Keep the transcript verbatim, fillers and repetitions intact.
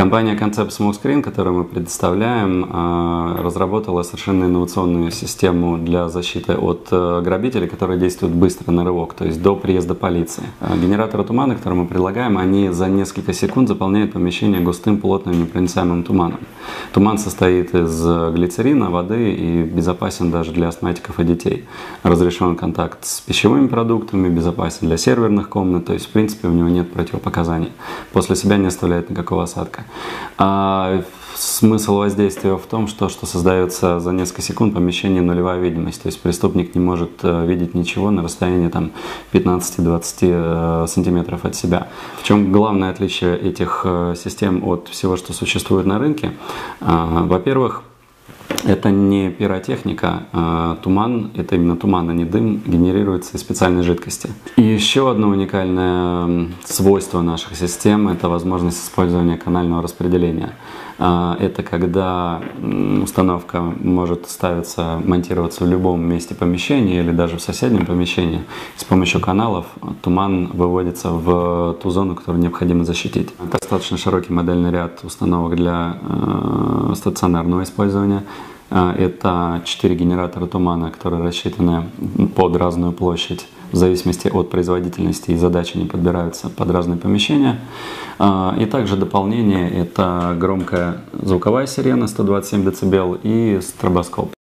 Компания Concept Smokescreen, которую мы предоставляем, разработала совершенно инновационную систему для защиты от грабителей, которые действуют быстро на рывок, то есть до приезда полиции. Генераторы тумана, которые мы предлагаем, они за несколько секунд заполняют помещение густым, плотным, непроницаемым туманом. Туман состоит из глицерина, воды и безопасен даже для астматиков и детей. Разрешен контакт с пищевыми продуктами, безопасен для серверных комнат, то есть в принципе у него нет противопоказаний. После себя не оставляет никакого осадка. А смысл воздействия в том, что, что создается за несколько секунд помещение нулевая видимость, то есть преступник не может видеть ничего на расстоянии пятнадцати-двадцати сантиметров от себя. В чем главное отличие этих систем от всего, что существует на рынке? Во-первых, это не пиротехника, а туман, это именно туман, а не дым, генерируется из специальной жидкости. И еще одно уникальное свойство наших систем – это возможность использования канального распределения. Это когда установка может ставиться, монтироваться в любом месте помещения или даже в соседнем помещении. С помощью каналов туман выводится в ту зону, которую необходимо защитить. Достаточно широкий модельный ряд установок для стационарного использования. Это четыре генератора тумана, которые рассчитаны под разную площадь. В зависимости от производительности и задачи они подбираются под разные помещения. И также дополнение – это громкая звуковая сирена сто двадцать семь децибел и стробоскоп.